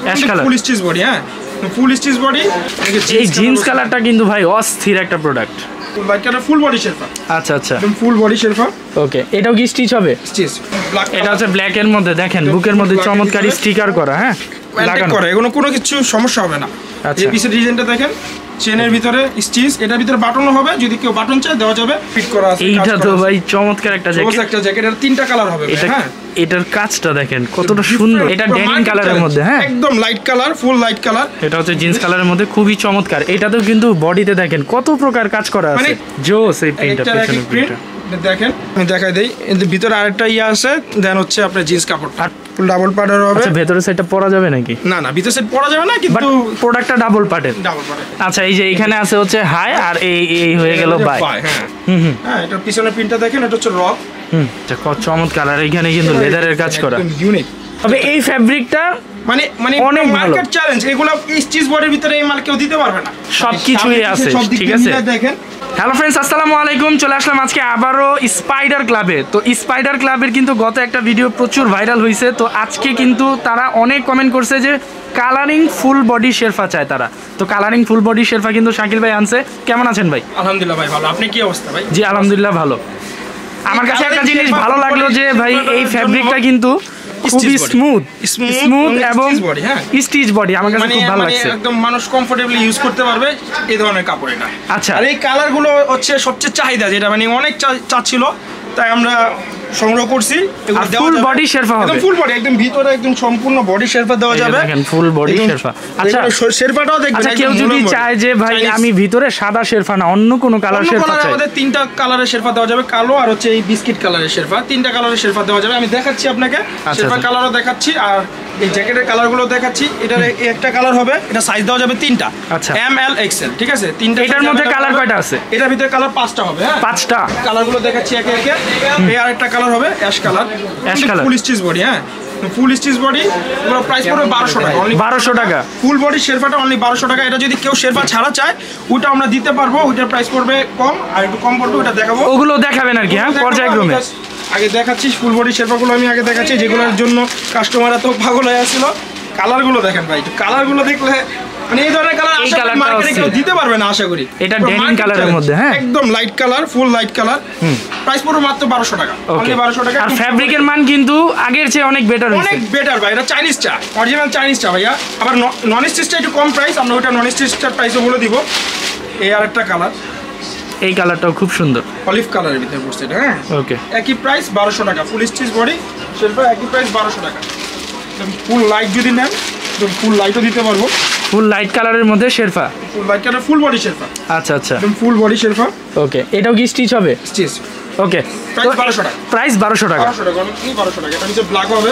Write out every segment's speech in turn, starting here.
Ash colour full stitch body. হ্যাঁ full stitch body. এই jeans কালারটা কিন্তু ভাই অস্থির একটা product. White colour full body শেরফা। আচ্ছা আচ্ছা একদম ফুল বডি শেরফা। ওকে, এটাও কি স্টিচ হবে? স্টিচ। এটা হচ্ছে ব্ল্যাক এর মধ্যে দেখেন বুকের মধ্যে চমৎকার স্টিকার করা। হ্যাঁ লাগানো করা, এগুলো কোনো কিছু সমস্যা হবে না। আচ্ছা, এই পিসের ডিজাইনটা দেখেন, চেনের ভিতরে স্টিচ, এটার ভিতরে বাটনও হবে, যদি কেউ বাটন চায় দেওয়া যাবে, ফিট করা আছে। এইটা তো ভাই চমৎকার একটা জ্যাকেট। একটা জ্যাকেট, এর তিনটা কালার হবে। হ্যাঁ এটার কাজটা দেখেন কতটা সুন্দর। এটা ডেনিম কালারের মধ্যে। হ্যাঁ একদম light colour, full light colour. এটা হচ্ছে জিন্স কালারের মধ্যে খুবই চমৎকার। এটাতেও কিন্তু বডিতে দেখেন কত প্রকার কাজ করা আছে। জোস এই প্রিন্টটা, পেছনের প্রিন্টটা দেখেন। আমি দেখাই দেই, এর ভিতরে আরেকটা আছে, দেন হচ্ছে আপনার জিন্স কাপড় ফুল ডাবল পার্টের হবে। আচ্ছা, ভেতরে সেটটা পরা যাবে নাকি? না না, ভিতরে সেট পরা যাবে না, কিন্তু প্রোডাক্টটা ডাবল পার্টের। ডাবল পার্টের। আচ্ছা, এই যে এখানে আছে হচ্ছে হাই, আর এই হয়ে গেল বাই। হ্যাঁ হ্যাঁ, এটা পিছনের প্রিন্টটা দেখেন, এটা হচ্ছে রক। কত চমৎকার। আর এখানে কিন্তু লেদারের কাজ করা, ইউনিক। তবে এই ফ্যাব্রিকটা মানে অনেক মার্কেট চ্যালেঞ্জ। এগুলো স্টিচ বডির ভিতরে এই মাল কেউ দিতে পারবে না, সবকিছুই আছে। ঠিক আছে, দেখেন। হ্যালো ফ্রেন্ডস, আসসালামু আলাইকুম। চলে আসলাম আজকে আবারও স্পাইডার ক্লাবে। তো স্পাইডার ক্লাবের কিন্তু গত একটা ভিডিও প্রচুর ভাইরাল হয়েছে। তো আজকে কিন্তু তারা অনেক কমেন্ট করছে যে কালারিং ফুল বডি শেরফা চায় তারা। তো কালারিং ফুল বডি শেরফা কিন্তু শাকিল ভাই আনছে। কেমন আছেন ভাই? আলহামদুলিল্লাহ ভাই, ভালো। আপনি কি অবস্থা ভাই? জি আলহামদুলিল্লাহ ভালো। আমার কাছে একটা জিনিস ভালো লাগলো যে ভাই এই ফ্যাব্রিকটা কিন্তু খুবই স্মুথ এবং স্টিচ বডি। আমার কাছে খুব ভালো লাগছে। একদম মানুষ কমফোর্টেবলি ইউজ করতে পারবে এই ধরনের কাপড় এটা। আচ্ছা, আর এই কালারগুলো হচ্ছে সবচেয়ে চাহিদা, যেটা মানে অনেক চাচ্ছিল, তাই আমরা সংগ্রহ করছি। ফুল বডি শেরফা হবে, ফুল বডি, একদম ভিতরে একদম সম্পূর্ণ বডি শেরফা দেওয়া যাবে। দেখেন ফুল বডি শেরফা। আচ্ছা, শেরফাটাও দেখবেন। আচ্ছা, কেউ যদি চায় যে ভাই আমি ভিতরে সাদা শেরফা না অন্য কোনো কালার শেরফা চাই, আমাদের তিনটা কালারের শেরফা দেওয়া যাবে, কালো আর হচ্ছে এই বিস্কিট কালারের শেরফা। তিনটা কালারের শেরফা দেওয়া যাবে। আমি দেখাচ্ছি আপনাকে, শেরফা কালারও দেখাচ্ছি আর এই জ্যাকেটের কালারগুলো দেখাচ্ছি। এটার একটা কালার হবে, এটা সাইজ দেওয়া যাবে তিনটা। আচ্ছা, এম এল এক্সেল। ঠিক আছে, তিনটা। এটার মধ্যে কালার কয়টা আছে? এটার ভিতরে কালার 5টা হবে। হ্যাঁ 5টা কালারগুলো দেখাচ্ছি একে একে। এই আরেকটা কালার হবে ash colour, full stitch body. হ্যাঁ ফুল স্টিচ বডি। এগুলো প্রাইস পড়বে 1200 টাকা। 1200 টাকা ফুল বডি শেরফাটা অনলি 1200 টাকা। এটা যদি কেউ শেরফা ছাড়া চায় ওটা আমরা দিতে পারবো, ওইটার প্রাইস পড়বে কম, আর একটু কম পড়বে, ওটা দেখাবো। ওগুলো দেখাবেন আর কি। হ্যাঁ পর্যায়ক্রমে আগে দেখাচ্ছি ফুল বডি শেরফাগুলো আমি আগে দেখাচ্ছি, যেগুলোর জন্য কাস্টমাররা তো পাগল হয়ে আসছিল। কালারগুলো দেখেন ভাই, কালারগুলো দেখলে মানে এই ধরনের কালার আশা করি মার্কেটে কেউ দিতে পারবে না আশা করি। এটা ডেনিম কালারের মধ্যে। হ্যাঁ একদম light colour, full light colour. Price পড়বে মাত্র 1200 টাকা। অনলি 1200 টাকা। আর ফ্যাব্রিকের মান কিন্তু আগের চেয়ে অনেক বেটার হয়েছে। অনেক বেটার ভাই। এটা চাইনিজ চা, অরিজিনাল চাইনিজ চা ভাইয়া। আবার নন স্টিচটা একটু কম প্রাইস, আমরা ওটা নন স্টিচটার প্রাইসও বলে দিব। এই আরেকটা কালার, এই কালারটাও খুব সুন্দর, অলিভ কালারের ভিতরে পড়ছে এটা। হ্যাঁ ওকে, একই প্রাইস 1200 টাকা। ফুল স্টিচ বডি শেরফা একই প্রাইস 1200 টাকা। ফুল লাইট যদি নেন ফুল লাইটও দিতে পারবো। ফুল লাইট কালারের মধ্যে শেরফা, full light colour, full body শেরফা। আচ্ছা আচ্ছা, একদম ফুল বডি শেরফা। ওকে, এটাও কি স্টিচ হবে? স্টিচ। ওকে, প্রাইস 1200 টাকা। প্রাইস 1200 টাকা। 1200 টাকা, অনলি 1200 টাকা। এটা নিচে ব্ল্যাক হবে।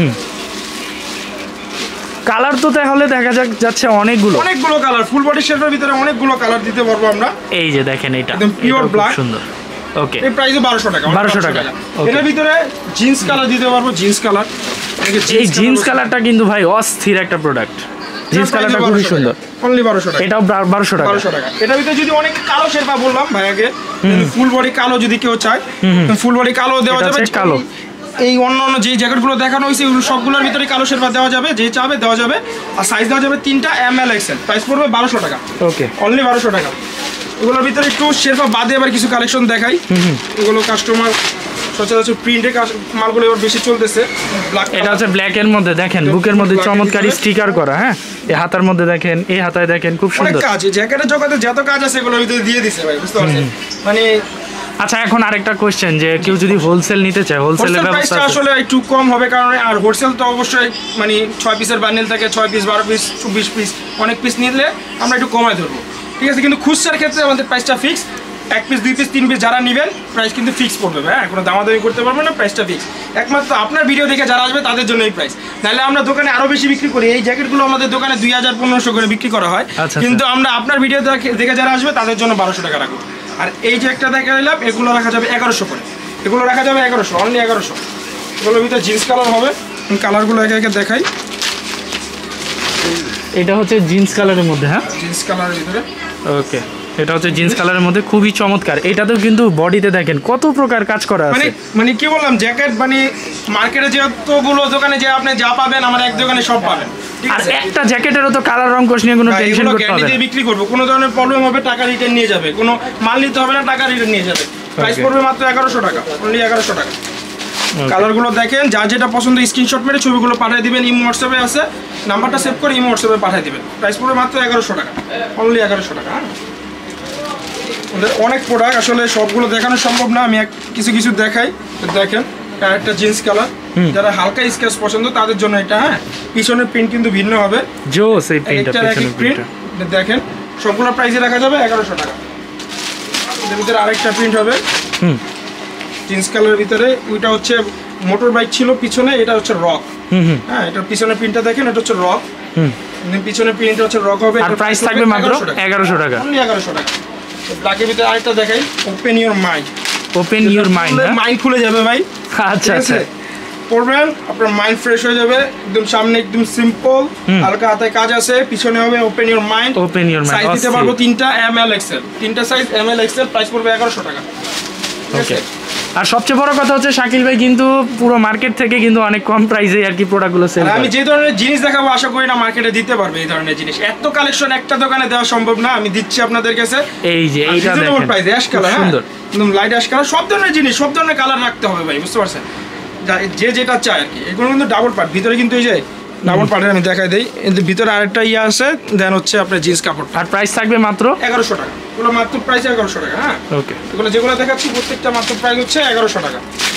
কালার তো তাহলে দেখা যাচ্ছে অনেকগুলো কালার। ফুল বডি শেরফার ভিতরে অনেকগুলো কালার দিতে পারবো আমরা। এই যে দেখেন, এটা একদম পিওর ব্ল্যাক, সুন্দর। ওকে, এই প্রাইসে 1200 টাকা। 1200 টাকা। এর ভিতরে জিন্স কালার দিতে পারবো, জিন্স কালার। এই জিন্স কালারটা কিন্তু ভাই অস্থির একটা প্রোডাক্ট। জিন্স কালারটা খুবই সুন্দর। অনলি 1200 টাকা। এটাও 1200 টাকা। 1200 টাকা। এটার ভিতরে যদি অনেক কালো শেরফা বললাম ভাইয়াকে, ফুল বডি কালো যদি কেউ চায় ফুল বডি কালো দেওয়া যাবে। কালো এই অন্য যে জ্যাকেটগুলো দেখানো হয়েছে ওগুলো সবগুলোর ভিতরে কালো শেরফা দেওয়া যাবে, যে চাবে দেওয়া যাবে। আর সাইজ দেওয়া যাবে তিনটা, এম এল এক্সেল। প্রাইস পড়বে 1200 টাকা। ওকে, অনলি 1200 টাকা। এগুলোর ভিতরে একটু শেরফা বাদে আবার কিছু কালেকশন দেখাই। এগুলো কাস্টমার সচরাচর প্রিন্টের মালগুলো এবার বেশি চলতেছে। এটা হচ্ছে ব্ল্যাক এর মধ্যে দেখেন বুকের মধ্যে চমৎকার স্টিকার করা। হ্যাঁ এই হাতার মধ্যে দেখেন, এই হাতায় দেখেন খুব সুন্দর কাজ। জ্যাকেটের জগতে যত কাজ আছে এগুলোর ভিতরে দিয়ে দিছে ভাই, বুঝতে পারছেন মানে। আচ্ছা, এখন আরেকটা কোশ্চেন, যে কেউ যদি হোলসেল নিতে চায়, হোলসেলের ব্যবস্থা আসলে একটু কম হবে, কারণ আর হোলসেল তো অবশ্যই মানে 6 পিসের বান্ডেল থাকে, 6 পিস 12 পিস 20 পিস, অনেক পিস নিলে আমরা একটু কমায় ধরবো। ঠিক আছে, কিন্তু খুচরার ক্ষেত্রে আমাদের প্রাইসটা ফিক্স। 1 পিস 2 পিস 3 পিস যারা নেবেন প্রাইস কিন্তু ফিক্স পড়বে। হ্যাঁ কোনো দামাদামি করতে পারবেন না, প্রাইসটা ফিক্স। একমাত্র আপনার ভিডিও দেখে যারা আসবে তাদের জন্য এই প্রাইস। নাহলে আমরা দোকানে আরো বেশি বিক্রি করি। এই জ্যাকেটগুলো আমাদের দোকানে 2000-1500 করে বিক্রি করা হয়, কিন্তু আমরা আপনার ভিডিও দেখে যারা আসবে তাদের জন্য 1200 টাকা রাখবো। আর এই যে একটা দেখা নিলাম, এগুলো রাখা যাবে 1100 করে। এগুলো রাখা যাবে 1100, অনলি 1100। এগুলোর ভিতরে জিন্স কালার হবে। কালারগুলো একে একে দেখাই। এটা হচ্ছে জিন্স কালারের মধ্যে। হ্যাঁ জিন্স কালারের ভিতরে। ওকে, এটা হচ্ছে জিন্স কালারের মধ্যে খুবই চমৎকার। এটাতেও কিন্তু বডিতে দেখেন কত প্রকার কাজ করা আছে। মানে কি বললাম, জ্যাকেট মানে মার্কেটে যতগুলো দোকানে যে আপনি যা পাবেন আমার এক দোকানে সব পাবেন। আর একটা জ্যাকেটেরও তো কালার রং কোশ নিয়ে কোনো টেনশন করতে হবে না, বিক্রি করব, কোনো ধরনের প্রবলেম হবে টাকা রিটার্ন নিয়ে যাবে, কোনো মাল নিতে হবে না, টাকা রিটার্ন নিয়ে যাবে। প্রাইস পড়বে মাত্র 1100 টাকা, অনলি 1100 টাকা। কালারগুলো দেখেন, যার যেটা পছন্দ স্ক্রিনশট মেরে ছবিগুলো পাঠিয়ে দিবেন, ইমো হোয়াটসঅ্যাপে আছে, নাম্বারটা সেভ করে ইমো হোয়াটসঅ্যাপে পাঠিয়ে দিবেন। প্রাইস পড়বে মাত্র 1100 টাকা, অনলি 1100 টাকা। অনেক প্রোডাক্ট আসলে সবগুলো দেখানো সম্ভব না, আমি কিছু কিছু দেখাই। দেখেন একটা জিন্স কালার, যারা হালকা স্কেচ পছন্দ তাদের জন্য এটা। হ্যাঁ, পিছনের প্রিন্ট কিন্তু ভিন্ন হবে, জোস এই প্রিন্টটা, পিছনের প্রিন্ট দেখেন। সবগুলো প্রাইসে রাখা যাবে 1100 টাকা। এর ভিতরে আরেকটা প্রিন্ট হবে জিন্স কালারের ভিতরে, ওইটা হচ্ছে মোটর বাইক ছিল পিছনে, এটা হচ্ছে রক। হ্যাঁ, এটা পিছনের প্রিন্টটা দেখেন, এটা হচ্ছে রক, পিছনের প্রিন্টটা হচ্ছে রক হবে। আর প্রাইস থাকবে মাত্র 1100 টাকা, অনলি 1100 টাকা। ব্ল্যাকের ভিতরে আরেকটা দেখাই, open your mind. Open your mind, mind খুলে যাবে ভাই। আচ্ছা আচ্ছা, পরবেন আপনার মাইন্ড ফ্রেশ হয়ে যাবে, একদম সামনে একদম সিম্পল, হালকা হাতায় কাজ আছে, পিছনে হবে open your mind. Open your mind size দিতে পারবো 3টা ML XL, 3টা সাইজ ML XL। প্রাইস পড়বে 1100 টাকা। ওকে। আর সবচেয়ে বড় কথা হচ্ছে শাকিল ভাই কিন্তু পুরো মার্কেট থেকে কিন্তু অনেক কম প্রাইসে আর কি প্রোডাক্টগুলো সেল করে। আমি যে ধরনের জিনিস দেখাবো আশা করি না মার্কেটে দিতে পারবে এই ধরনের জিনিস। এত কালেকশন একটা দোকানে দেওয়া সম্ভব না, আমি দিচ্ছি আপনাদের কাছে। এই যে এইটা দেখেন, প্রাইস অ্যাশ কালার, সুন্দর একদম লাইট অ্যাশ কালার। সব ধরনের জিনিস, সব ধরনের কালার রাখতে হবে ভাই, বুঝতে পারছেন? যে যেটা চায় আর কি। এগুলো কিন্তু ডাবল পার্ট, ভিতরে কিন্তু এই যে ডাবল পার্টের আমি দেখাই দিই, এর ভিতরে আরেকটা আছে, দেন হচ্ছে আপনার জিন্স কাপড়। আর প্রাইস থাকবে মাত্র 1100 টাকা। এগুলো মাত্র প্রাইস 1100 টাকা। হ্যাঁ, ওকে। এগুলো যেগুলো দেখাচ্ছি প্রত্যেকটা মাত্র প্রাইস হচ্ছে 1100 টাকা।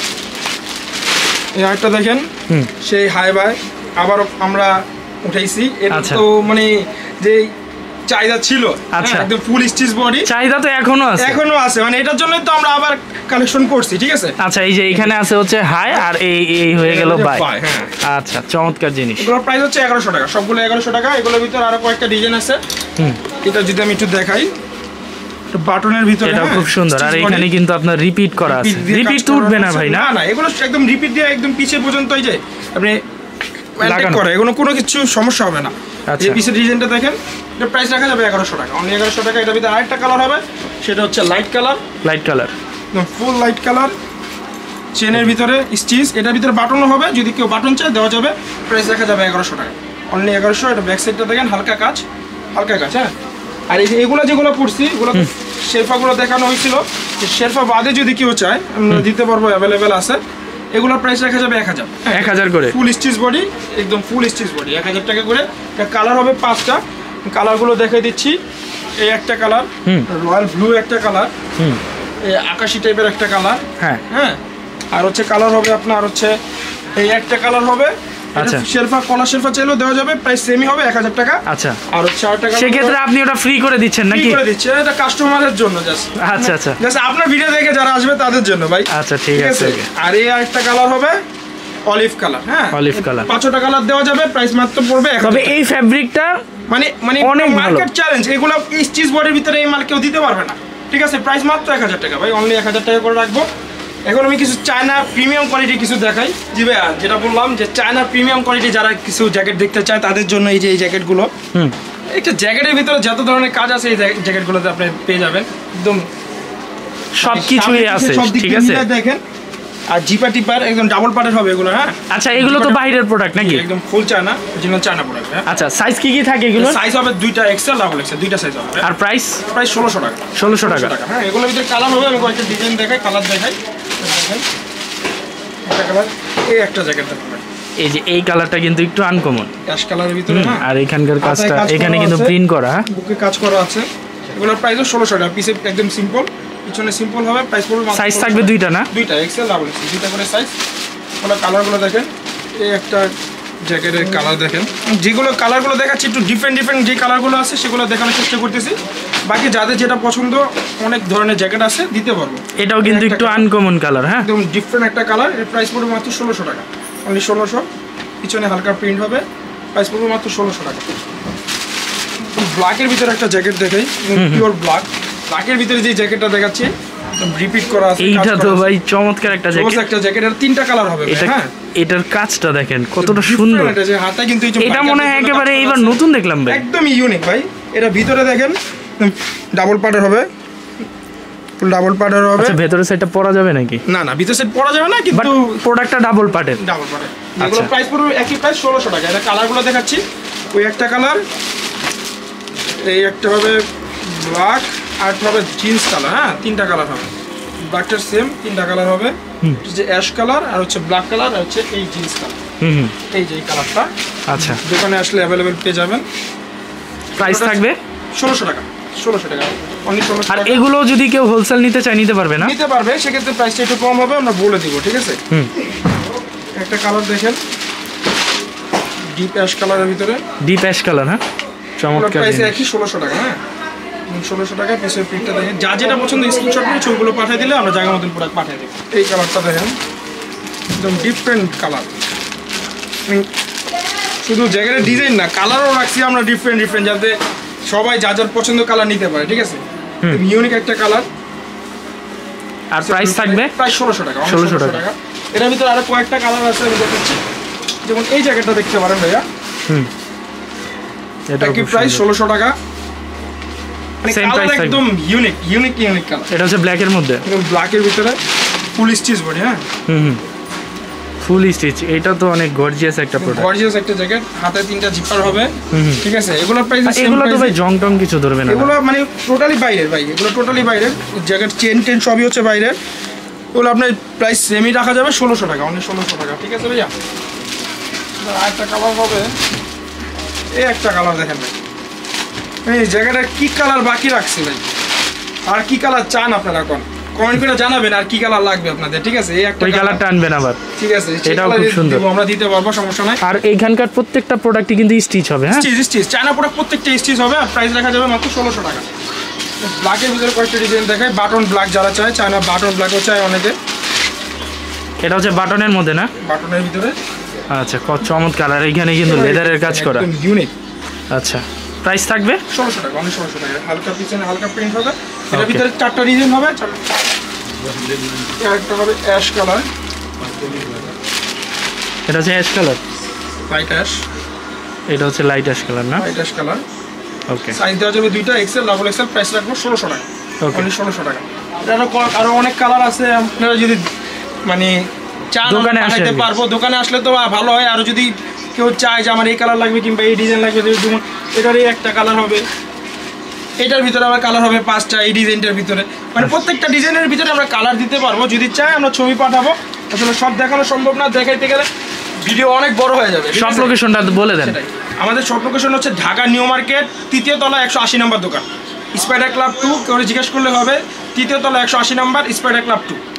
এই আরেকটা দেখেন, সেই হাই বাই আবারও আমরা উঠাইছি। এটা তো মানে যে চাহিদা ছিল, একদম ফুল স্টিচ বডি, চাহিদা তো এখনো আছে, মানে এটার জন্য তো আমরা আবার কালেকশন করছি, ঠিক আছে? আচ্ছা, এই যে এখানে আছে হচ্ছে হাই, আর এই হয়ে গেল বাই। আচ্ছা, চমৎকার জিনিস। এগুলোর প্রাইস হচ্ছে 1100 টাকা, সবগুলো 1100 টাকা। এগুলোর ভিতরে আরো কয়েকটা ডিজাইন আছে, এটা যদি আমি একটু দেখাই, বাটনের ভিতরে এটা খুব সুন্দর। আর এখানে কিন্তু আপনার রিপিট করা আছে, রিপিট উঠবে না ভাই? না না, এগুলো একদম রিপিট দিয়ে একদম পিছে পর্যন্ত এই যে আপনি লাগানো করে, এগুলো কোনো কিছু সমস্যা হবে না। এই পিছের ডিজাইনটা দেখেন, এটা প্রাইস রাখা যাবে 1100 টাকা, অনলি 1100 টাকা। এটার ভিতরে আরেকটা কালার হবে, সেটা হচ্ছে লাইট কালার, একদম ফুল লাইট কালার, চেনের ভিতরে স্টিচ। এটার ভিতরে বাটনও হবে, যদি কেউ বাটন চায় দেওয়া যাবে। প্রাইস রাখা যাবে 1100 টাকা, অনলি 1100। এটা ব্যাক সাইডটা দেখেন, হালকা কাজ। হ্যাঁ, আর এই যে এগুলো যেগুলো পড়ছি, এগুলো শেরফাগুলো দেখানো হয়েছিল, যে শেরফা বাদে যদি কেউ চায় আমরা দিতে পারবো, অ্যাভেলেবেল আছে। এগুলোর প্রাইস রাখা যাবে 1000 করে, ফুল স্টিচ বডি, একদম ফুল স্টিচ বডি, 1000 টাকা করে। কালার হবে 5টা, কালারগুলো দেখাই দিচ্ছি। এই একটা কালার, রয়্যাল ব্লু একটা কালার, এই আকাশি টাইপের একটা কালার। হ্যাঁ, আর হচ্ছে কালার হবে আপনার হচ্ছে এই একটা কালার হবে। আচ্ছা, শেরফা কলা শেরফা চাইলেও দেওয়া যাবে, প্রাইস সেমই হবে 1000 টাকা। আচ্ছা, আর হচ্ছে 8 টাকা। সেই ক্ষেত্রে আপনি ওটা ফ্রি করে দিচ্ছেন নাকি? ফ্রি করে দিচ্ছি, এটা কাস্টমারের জন্য জাস্ট। আচ্ছা আচ্ছা, জাস্ট আপনার ভিডিও দেখে যারা আসবে তাদের জন্য ভাই। আচ্ছা, ঠিক আছে। আর এই আরেকটা কালার হবে অলিভ কালার। হ্যাঁ, অলিভ কালার, 5টা কালার দেওয়া যাবে, প্রাইস মাত্র পড়বে 1000 টাকা। তবে এই ফ্যাব্রিকটা মানে অনেক মার্কেট চ্যালেঞ্জ, এগুলো এই স্টিচ বডির ভিতরে এই মাল কেউ দিতে পারবে না, ঠিক আছে? প্রাইস মাত্র 1000 টাকা ভাই, অনলি 1000 টাকা করে রাখবো। এখন আমি কিছু চায়না প্রিমিয়াম কোয়ালিটি কিছু দেখাই। জি ভাই, যেটা বললাম যে চায়না প্রিমিয়াম কোয়ালিটি যারা কিছু জ্যাকেট দেখতে চায় তাদের জন্য এই যে এই জ্যাকেটগুলো। একটা জ্যাকেটের ভিতরে যত ধরনের কাজ আছে এই জ্যাকেটগুলোতে আপনি পেয়ে যাবেন, একদম সবকিছুই আছে, ঠিক আছে? দেখেন, আর জিপা টিপার একদম ডাবল পার্টের হবে এগুলো। হ্যাঁ, আচ্ছা, এগুলো তো বাইরের প্রোডাক্ট নাকি? একদম full China, original China product. আচ্ছা, সাইজ কি কি থাকে এগুলো? সাইজ হবে 2টা এক্সেল, ডাবল এক্সেল, 2টা সাইজ হবে। আর প্রাইস 1600 টাকা। 1600 টাকা। হ্যাঁ, এগুলোর ভিতরে কালার হবে, আমি কয়েকটা ডিজাইন দেখাই, কালার দেখাই। দেখেন একটা কালার, এই একটা জ্যাকেট দেখবেন, এই যে এই কালারটা কিন্তু একটু আনকমন, অ্যাশ কালারের ভিতরে। আর এখানকার কাজটা এখানে কিন্তু প্রিন্ট করা, বুকে কাজ করা আছে। এগুলোর প্রাইসও 1600 টাকা, পিছে একদম সিম্পল, পিছনে সিম্পল হবে। প্রাইস পড়বে মাত্র। সাইজ থাকবে 2টা না? 2টা এক্সেল, ডাবল এক্সেল, 2টা করে সাইজ। ওগুলো কালারগুলো দেখেন, এই একটা জ্যাকেটের কালার দেখেন। যেগুলো কালারগুলো দেখাচ্ছি একটু ডিফারেন্ট যে কালারগুলো আছে সেগুলো দেখানোর চেষ্টা করতেছি। বাকি যাদের যেটা পছন্দ, অনেক ধরনের জ্যাকেট আছে, দিতে পারবো। এটাও কিন্তু একটু আনকমন কালার। হ্যাঁ, একদম ডিফারেন্ট একটা কালার। এর প্রাইস পড়বে মাত্র 1600 টাকা, অনলি 1600। পিছনে হালকা প্রিন্ট হবে, প্রাইস পড়বে মাত্র 1600 টাকা। ব্ল্যাকের ভিতরে একটা জ্যাকেট দেখাই, পিওর ব্ল্যাকের ভিতরে যে জ্যাকেটটা দেখাচ্ছি রিপিট করা আছে। এইটা তো ভাই চমৎকার একটা জ্যাকেট, একটা জ্যাকেট। এর 3টা কালার হবে। হ্যাঁ, এটার কাজটা দেখেন কতটা সুন্দর। এটা যে হাতে কিন্তু এটা মনে হয় একেবারে এইবার নতুন দেখলাম ভাই, একদম ইউনিক ভাই। এটা ভিতরে দেখেন ডাবল পার্টের হবে, ফুল ডাবল পার্টের হবে। আচ্ছা ভেতরের সাইডটা পরা যাবে নাকি? না না ভিতর সাইড পরা যাবে না, কিন্তু প্রোডাক্টটা ডাবল পার্টের। ডাবল পার্টের এগুলো প্রাইস পড়বে একই প্রাইস 1600 টাকা। এটা কালারগুলো দেখাচ্ছি, ওই একটা কালার, এই একটা হবে ব্ল্যাক, আর একটা হবে জিন্স কালার। হ্যাঁ 3টা কালার হবে, ব্ল্যাকটার সেম 3টা কালার হবে, যে অ্যাশ কালার আর হচ্ছে ব্ল্যাক কালার আর হচ্ছে এই জিন্স কালার। এই যে এই কালারটা আচ্ছা দোকানে আসলে অ্যাভেলেবেল পেয়ে যাবেন। প্রাইস থাকবে 1600 টাকা, 1600 টাকা অনলি 1600 আর টাকা। এগুলো যদি কেউ হোলসেল নিতে চায় নিতে পারবে না? নিতে পারবে, সেক্ষেত্রে প্রাইসটা একটু কম হবে, আমরা বলে দিব, ঠিক আছে। একটা কালার দেখেন, ডিপ অ্যাশ কালারের ভিতরে, ডিপ অ্যাশ কালার। হ্যাঁ চমৎকার, প্রাইস একই 1600 টাকা। হ্যাঁ 1600 টাকা। পিসের প্রিন্টটা দেখেন, যা যেটা পছন্দ স্ক্রিনশট করে ছবিগুলো পাঠিয়ে দিলে আমরা জায়গা মতন প্রোডাক্ট পাঠিয়ে দেব। এই কালারটা দেখেন, একদম ডিফারেন্ট কালার, শুধু জায়গাটা ডিজাইন না কালারও রাখছি আমরা ডিফারেন্ট ডিফারেন্ট, যাতে সবাই যা যার পছন্দ কালার নিতে পারে, ঠিক আছে। ইউনিক একটা কালার। আর প্রাইস থাকবে প্রায় 1600 টাকা, 1600 টাকা। এর ভিতরে আরো কয়েকটা কালার আছে আমি দেখাচ্ছি, যেমন এই জ্যাকেটটা দেখতে পারেন ভাইয়া। এটা কি প্রাইস 1600 টাকা, মানে কালার একদম ইউনিক ইউনিক ইউনিক কালার। এটা হচ্ছে ব্ল্যাক এর মধ্যে, একদম ব্ল্যাক এর ভিতরে ফুল স্টিচ বডি। হ্যাঁ ফুল স্টিচ, এটা তো অনেক গর্জিয়াস একটা প্রোডাক্ট, গর্জিয়াস একটা জ্যাকেট, হাতে 3টা জিপার হবে, ঠিক আছে। এগুলোর প্রাইস এগুলো তো ভাই জং টং কিছু ধরবে না? এগুলো মানে টোটালি বাইরের ভাই, এগুলো টোটালি বাইরের জ্যাকেট, চেন টেন সবই হচ্ছে বাইরের। এগুলো আপনার প্রাইস সেমই রাখা যাবে 1600 টাকা, অনলি 1600 টাকা, ঠিক আছে ভাইয়া। আর একটা কালার হবে, এই একটা কালার দেখেন ভাই, এই জ্যাকেটের কি কালার বাকি রাখছি ভাই, আর কি কালার চান আপনারা কোন কমেন্ট করে জানাবেন, আর কি কালার লাগবে আপনাদের, ঠিক আছে। এই একটা কালারটা আনবেন আবার, ঠিক আছে, এটাও খুব সুন্দর, আমরা দিতে পারবো, সমস্যা নাই। আর এইখানকার প্রত্যেকটা প্রোডাক্টই কিন্তু স্টিচ হবে। হ্যাঁ স্টিচ স্টিচ চায়না প্রোডাক্ট প্রত্যেকটা স্টিচ হবে, আর প্রাইস রাখা যাবে মাত্র 1600 টাকা। ব্ল্যাকের ভিতরে কয়েকটা ডিজাইন দেখায়, বাটন ব্ল্যাক যারা চায়, চায়না বাটন ব্ল্যাকও চায় অনেকে। এটা হচ্ছে বাটনের মধ্যে না? বাটনের ভিতরে। আচ্ছা কত চমৎকার, আর এইখানে কিন্তু লেদারের কাজ করা, একদম ইউনিক। আচ্ছা প্রাইস থাকবে 1600 টাকা, অনলি 1600 টাকা। হালকা পিছনে হালকা প্রিন্ট হবে, এর ভিতরে 4টা ডিজাইন হবে। একটা হবে অ্যাশ কালার, এটা হচ্ছে অ্যাশ কালার, লাইট অ্যাশ। এটা হচ্ছে লাইট অ্যাশ কালার না? Light ash colour. Okay, size দেওয়া যাবে দুইটা, এক্সেল ডাবল এক্সেল। প্রাইস রাখবো 1600 টাকা, অনলি 1600 টাকা। আরো অনেক কালার আছে, আপনারা যদি মানে চান দোকানে আসতে পারবো, দোকানে আসলে তো ভালো হয়। আর যদি কেউ চায় যে আমার এই কালার লাগবে কিংবা এই ডিজাইন লাগবে, যেমন এটারই একটা কালার হবে, এটার ভিতরে আবার কালার হবে 5টা, এই ডিজাইনটার ভিতরে, মানে প্রত্যেকটা ডিজাইনের ভিতরে আমরা কালার দিতে পারবো। যদি চাই আমরা ছবি পাঠাবো, আসলে সব দেখানো সম্ভব না, দেখাইতে গেলে ভিডিও অনেক বড় হয়ে যাবে। সব লোকেশনটা বলে দেন। আমাদের সব লোকেশন হচ্ছে ঢাকা নিউ মার্কেট, 3য় তলা 180 নম্বর দোকান, স্পাইডার ক্লাব 2। কেউ জিজ্ঞেস করলে হবে 3য় তলা 180 নম্বর স্পাইডার ক্লাব 2।